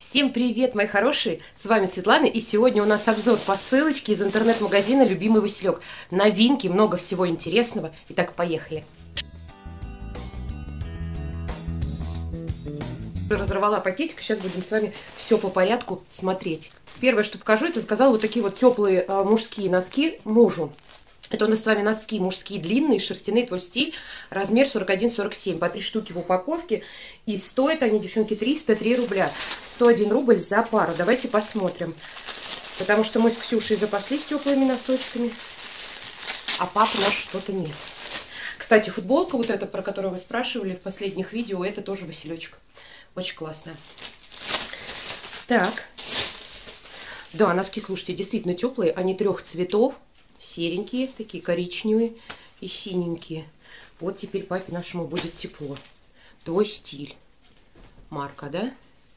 Всем привет, мои хорошие! С вами Светлана, и сегодня у нас обзор посылочки из интернет-магазина «Любимый Василек». Новинки, много всего интересного. Итак, поехали! Разорвала пакетик, сейчас будем с вами все по порядку смотреть. Первое, что покажу, это заказала вот такие вот теплые мужские носки мужу. Это у нас с вами носки мужские, длинные, шерстяные, твой стиль, размер 41-47, по 3 штуки в упаковке. И стоят они, девчонки, 303 рубля. 101 рубль за пару. Давайте посмотрим. Потому что мы с Ксюшей запаслись теплыми носочками, а папы наш что-то нет. Кстати, футболка вот эта, про которую вы спрашивали в последних видео, это тоже Василечек. Очень классная. Так. Да, носки, слушайте, действительно теплые. Они 3 цветов. Серенькие, такие коричневые и синенькие. Вот теперь папе нашему будет тепло. Твой стиль. Марка, да?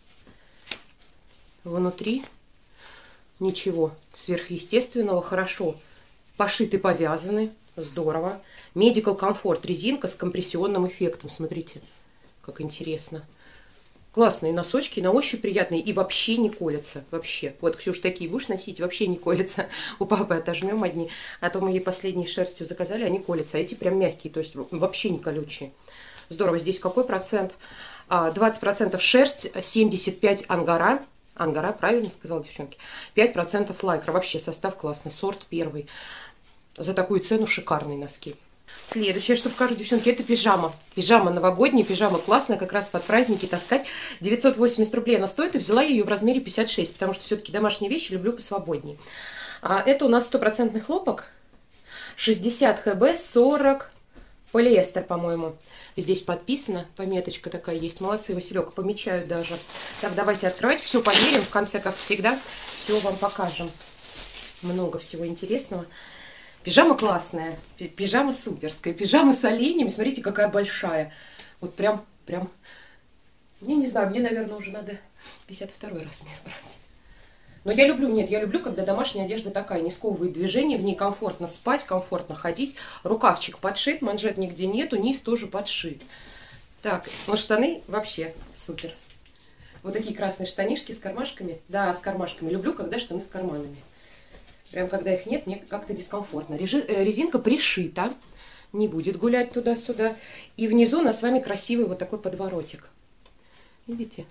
Внутри ничего сверхъестественного. Хорошо пошиты, повязаны. Здорово. Medical Comfort. Резинка с компрессионным эффектом. Смотрите, как интересно. Классные носочки, на ощупь приятные и вообще не колятся. Вообще. Вот, Ксюш, такие будешь носить, вообще не колятся. У папы отожмем одни. А то мы ей последней шерстью заказали, они колятся. А эти прям мягкие, то есть вообще не колючие. Здорово. Здесь какой процент? 20% шерсть, 75% ангара. Ангара, правильно сказала, девчонки? 5% лайкра. Вообще состав классный. Сорт первый. За такую цену шикарные носки. Следующее, что покажу, девчонки, это пижама. Пижама новогодняя, пижама классная, как раз под праздники таскать. 980 рублей она стоит, и взяла я ее в размере 56, потому что все-таки домашние вещи люблю посвободнее. Это у нас 100% хлопок, 60 хб, 40 полиэстер, по-моему. Здесь подписано, пометочка такая есть. Молодцы, Василек, помечают даже. Так, давайте открывать, все померим, в конце, как всегда, все вам покажем. Много всего интересного. Пижама классная, пижама суперская, пижама с оленями, смотрите, какая большая. Вот прям, я не знаю, мне, наверное, уже надо 52 размер брать. Но я люблю, нет, я люблю, когда домашняя одежда такая, не сковывает движение, в ней комфортно спать, комфортно ходить. Рукавчик подшит, манжет нигде нету, низ тоже подшит. Так, ну штаны вообще супер. Вот такие красные штанишки с кармашками. Да, с кармашками. Люблю, когда штаны с карманами. Прям когда их нет, мне как-то дискомфортно. Резинка пришита, не будет гулять туда-сюда. И внизу у нас с вами красивый вот такой подворотик. Видите?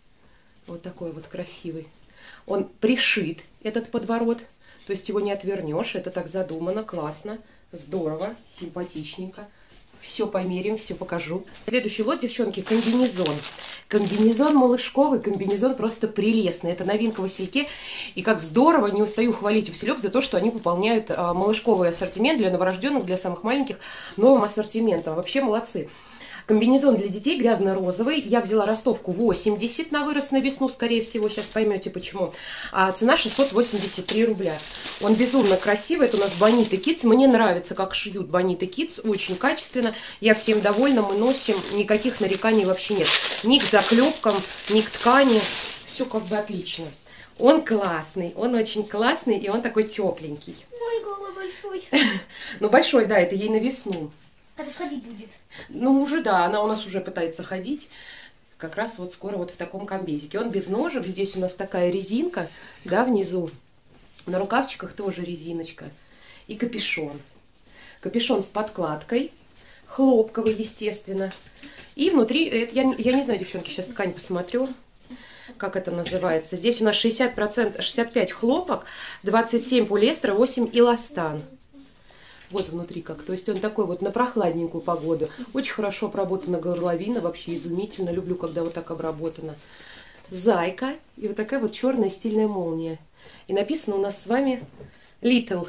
Вот такой вот красивый. Он пришит, этот подворот. То есть его не отвернешь. Это так задумано, классно, здорово, симпатичненько. Все померим, все покажу. Следующий лот, девчонки, комбинезон. Комбинезон малышковый, комбинезон просто прелестный. Это новинка в Васильке. И как здорово, не устаю хвалить Василек за то, что они пополняют малышковый ассортимент для новорожденных, для самых маленьких новым ассортиментом. Вообще молодцы. Комбинезон для детей грязно-розовый. Я взяла ростовку 80 на вырос на весну, скорее всего. Сейчас поймете почему. Цена 683 рубля. Он безумно красивый. Это у нас Bonita Kids. Мне нравится, как шьют Bonita Kids. Очень качественно. Я всем довольна. Мы носим. Никаких нареканий вообще нет. Ни к заклепкам, ни к ткани. Все как бы отлично. Он классный. Он очень классный. И он такой тепленький. Ой, голова большой. Ну, большой, да. Это ей на весну. Это ж ходить будет. Ну, уже, да, она у нас уже пытается ходить. Как раз вот скоро вот в таком комбезике. Он без ножек. Здесь у нас такая резинка, да, внизу. На рукавчиках тоже резиночка. И капюшон. Капюшон с подкладкой. Хлопковый, естественно. И внутри, я не знаю, девчонки, сейчас ткань посмотрю, как это называется. Здесь у нас 60%, 65 хлопок, 27 полиэстера, 8 эластан. Вот внутри как. То есть он такой вот на прохладненькую погоду. Очень хорошо обработана горловина. Вообще изумительно. Люблю, когда вот так обработана. Зайка. И вот такая вот черная стильная молния. И написано у нас с вами Little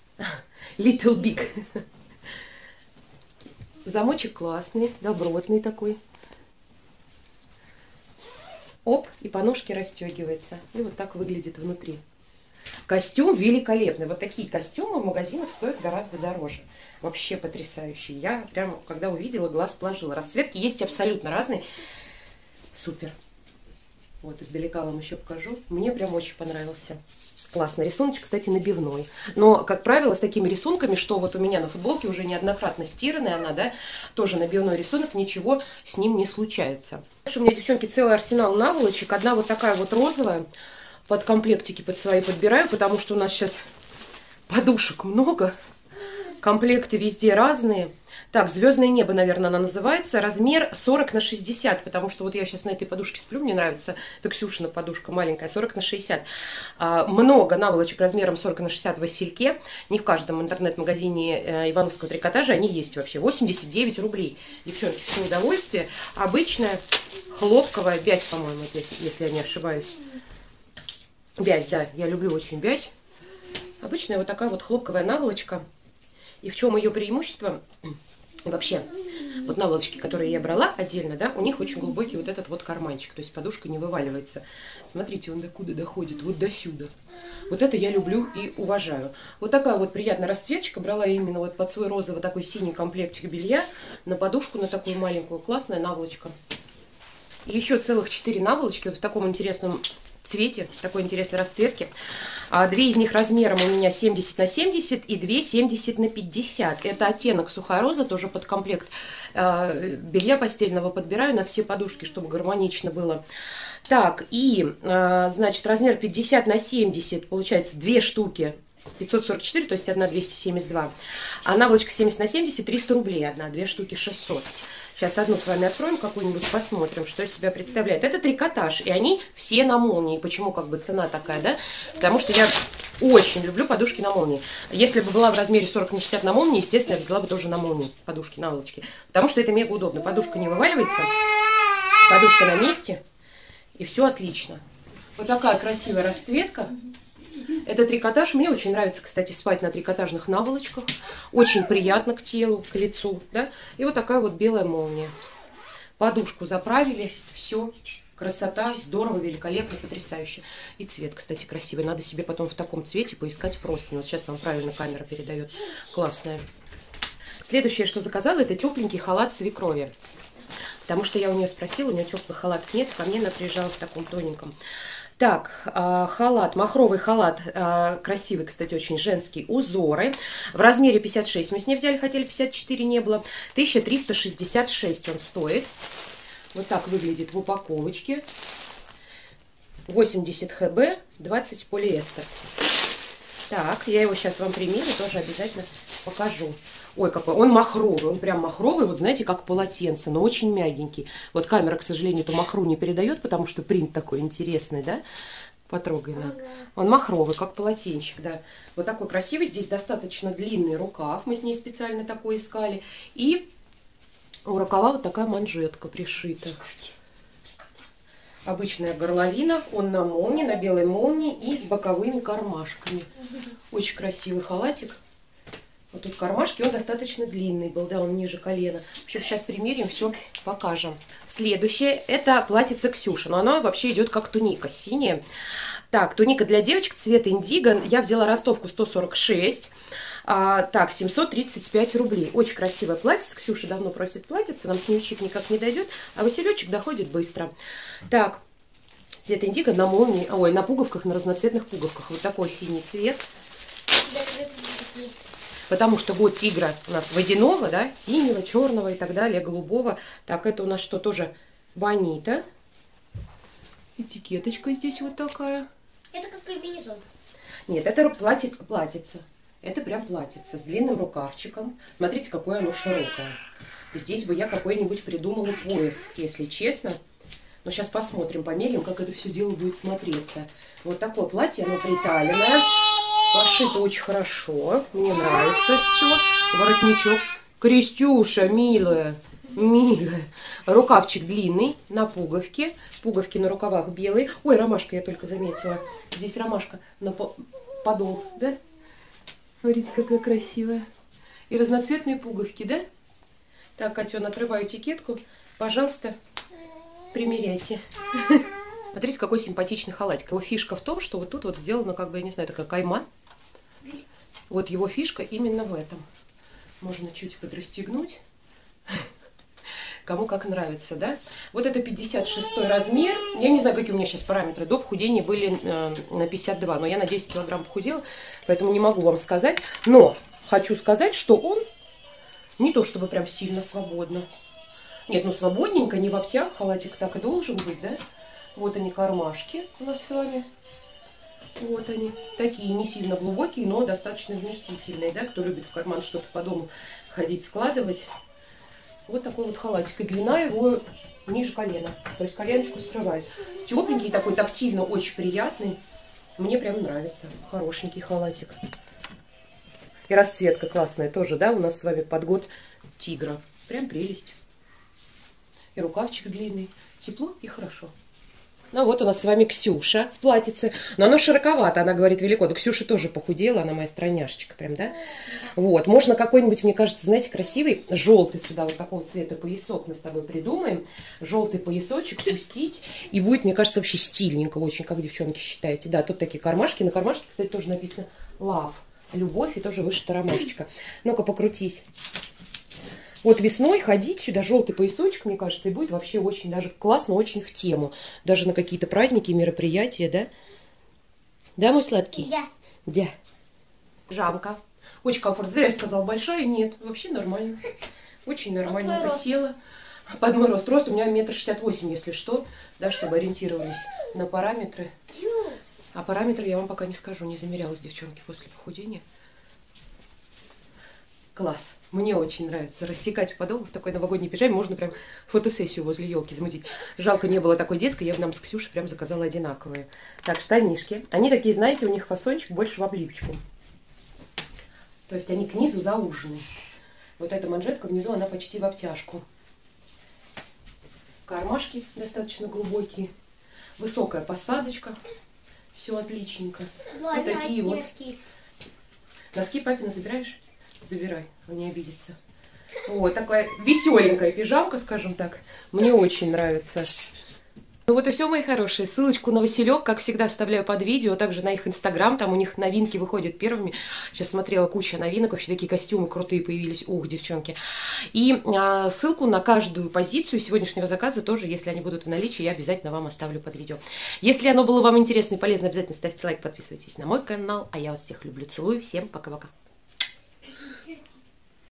Big. Замочек классный. Добротный такой. Оп. И по ножке расстегивается. И вот так выглядит внутри. Костюм великолепный. Вот такие костюмы в магазинах стоят гораздо дороже. Вообще потрясающие. Я прям, когда увидела, глаз положила. Расцветки есть абсолютно разные. Супер. Вот, издалека вам еще покажу. Мне прям очень понравился. Классный рисуночек, кстати, набивной. Но, как правило, с такими рисунками, что вот у меня на футболке уже неоднократно стиранная она, да, тоже набивной рисунок, ничего с ним не случается. Дальше у меня, девчонки, целый арсенал наволочек. Одна вот такая вот розовая, под комплектики под свои подбираю, потому что у нас сейчас подушек много, комплекты везде разные. Так, «Звездное небо», наверное, она называется. Размер 40 на 60, потому что вот я сейчас на этой подушке сплю, мне нравится. Это Ксюшина подушка маленькая, 40 на 60. Много наволочек размером 40 на 60 в Васильке. Не в каждом интернет-магазине Ивановского трикотажа они есть вообще. 89 рублей. Девчонки, все удовольствие. Обычная хлопковая бязь, по-моему, если я не ошибаюсь. Бязь, да, я люблю очень бязь. Обычная вот такая вот хлопковая наволочка. И в чем ее преимущество? Вообще, вот наволочки, которые я брала отдельно, да, у них очень глубокий вот этот вот карманчик, то есть подушка не вываливается. Смотрите, он докуда доходит, вот до сюда. Вот это я люблю и уважаю. Вот такая вот приятная расцветочка, брала именно вот под свой розовый такой синий комплектик белья, на подушку, на такую маленькую, классная наволочка. И еще целых 4 наволочки вот в таком интересном цвете, такой интересной расцветки. Две из них размером у меня 70 на 70 и 2 70 на 50. Это оттенок сухая роза, тоже под комплект белья постельного подбираю на все подушки, чтобы гармонично было. Так, и, значит, размер 50 на 70, получается 2 штуки 544, то есть одна 272. А наволочка 70 на 70, 300 рублей одна, 2 штуки 600. Сейчас одну с вами откроем, какую-нибудь посмотрим, что из себя представляет. Это трикотаж, и они все на молнии. Почему как бы цена такая, да? Потому что я очень люблю подушки на молнии. Если бы была в размере 40 на 60 на молнии, естественно, я взяла бы тоже на молнии подушки, наволочки. Потому что это мега удобно. Подушка не вываливается, подушка на месте, и все отлично. Вот такая красивая расцветка. Это трикотаж. Мне очень нравится, кстати, спать на трикотажных наволочках. Очень приятно к телу, к лицу. Да? И вот такая вот белая молния. Подушку заправили. Все. Красота. Здорово, великолепно, потрясающе. И цвет, кстати, красивый. Надо себе потом в таком цвете поискать простыню. Вот сейчас вам правильно камера передает. Классная. Следующее, что заказала, это тепленький халат свекрови. Потому что я у нее спросила, у нее теплых халатов нет. Ко мне она приезжала в таком тоненьком. Так, халат, махровый халат, красивый, кстати, очень женский, узоры. В размере 56 мы с ней взяли, хотели 54, не было. 1366 он стоит. Вот так выглядит в упаковочке. 80 хб, 20 полиэстер. Так, я его сейчас вам примерю, тоже обязательно покажу. Ой, какой, он махровый, он прям махровый, вот знаете, как полотенце, но очень мягенький. Вот камера, к сожалению, эту махру не передает, потому что принт такой интересный, да? Потрогай на. Он махровый, как полотенчик, да. Вот такой красивый, здесь достаточно длинный рукав, мы с ней специально такой искали. И у рукава вот такая манжетка пришита. Обычная горловина, он на молнии, на белой молнии и с боковыми кармашками. Очень красивый халатик. Вот тут кармашки, он достаточно длинный был, да, он ниже колена. В общем, сейчас примерим, все покажем. Следующее, это платьице Ксюши, но оно вообще идет как туника, синяя. Так, туника для девочек цвета индиго, я взяла ростовку 146, так, 735 рублей. Очень красивое платьице, Ксюша давно просит платьице, нам снючек никак не дойдет, а Василечек доходит быстро. Так, цвет индиго на молнии, ой, на пуговках, на разноцветных пуговках, вот такой синий цвет. Потому что год тигра у нас водяного, да, синего, черного и так далее, голубого. Так, это у нас что, тоже бонита. Этикеточка здесь вот такая. Это как комбинезон. Нет, это платьице. Это прям платьице с длинным рукавчиком. Смотрите, какое оно широкое. Здесь бы я какой-нибудь придумала пояс, если честно. Но сейчас посмотрим, померяем, как это все дело будет смотреться. Вот такое платье, оно приталенное. Пошито очень хорошо. Мне нравится все. Воротничок. Крестюша, милая. Милая. Рукавчик длинный на пуговке. Пуговки на рукавах белые. Ой, ромашка я только заметила. Здесь ромашка на подол, да? Смотрите, какая красивая. И разноцветные пуговки, да? Так, Катя, отрываю этикетку. Пожалуйста, примеряйте. Смотрите, какой симпатичный халатик. Его фишка в том, что вот тут вот сделано, как бы, я не знаю, такая кайма. Вот его фишка именно в этом. Можно чуть подрастегнуть. Кому как нравится, да? Вот это 56 размер. Я не знаю, какие у меня сейчас параметры. До похудения были на 52, но я на 10 килограмм похудела, поэтому не могу вам сказать. Но хочу сказать, что он не то чтобы прям сильно свободно. Нет, ну свободненько, не в обтяг, халатик так и должен быть, да? Вот они кармашки у нас с вами. Вот они. Такие не сильно глубокие, но достаточно вместительные, да? Кто любит в карман что-то по дому ходить, складывать. Вот такой вот халатик. И длина его ниже колена. То есть коленочку скрывает. Тепленький такой, тактильно очень приятный. Мне прям нравится. Хорошенький халатик. И расцветка классная тоже, да? У нас с вами под год тигра. Прям прелесть. И рукавчик длинный. Тепло и хорошо. Ну вот у нас с вами Ксюша в платьице. Но оно широковато, она говорит, велико. Да Ксюша тоже похудела, она моя стройняшечка прям, да? Вот, можно какой-нибудь, мне кажется, знаете, красивый, желтый сюда, вот такого цвета поясок мы с тобой придумаем. Желтый поясочек пустить. И будет, мне кажется, вообще стильненько очень, как девчонки считаете. Да, тут такие кармашки. На кармашке, кстати, тоже написано love. Любовь и тоже вышита ромашечка. Ну-ка, покрутись. Вот весной ходить сюда, желтый поясочек, мне кажется, и будет вообще очень даже классно, очень в тему. Даже на какие-то праздники, мероприятия, да? Да, мой сладкий? Да. Да. Жамка. Очень комфортно. Зря я сказала, большая. Нет, вообще нормально. Очень нормально села. Под мой рост. Рост у меня 1,68 м, если что. Да, чтобы ориентировались на параметры. А параметры я вам пока не скажу. Не замерялась, девчонки, после похудения. Класс. Мне очень нравится рассекать по дому в такой новогодней пижаме. Можно прям фотосессию возле елки замутить. Жалко, не было такой детской. Я нам с Ксюшей прям заказала одинаковые. Так, штанишки. Они такие, знаете, у них фасончик больше в облипочку. То есть они к низу заужены. Вот эта манжетка внизу, она почти в обтяжку. Кармашки достаточно глубокие. Высокая посадочка. Все отличненько. Вот такие вот. Носки папина забираешь? Забирай, он не обидится. Вот такая веселенькая пижамка, скажем так. Мне очень нравится. Ну вот и все, мои хорошие. Ссылочку на Василек, как всегда, оставляю под видео. Также на их инстаграм. Там у них новинки выходят первыми. Сейчас смотрела куча новинок. Вообще такие костюмы крутые появились. Ух, девчонки. И ссылку на каждую позицию сегодняшнего заказа тоже, если они будут в наличии, я обязательно вам оставлю под видео. Если оно было вам интересно и полезно, обязательно ставьте лайк, подписывайтесь на мой канал. А я вас всех люблю, целую. Всем пока-пока.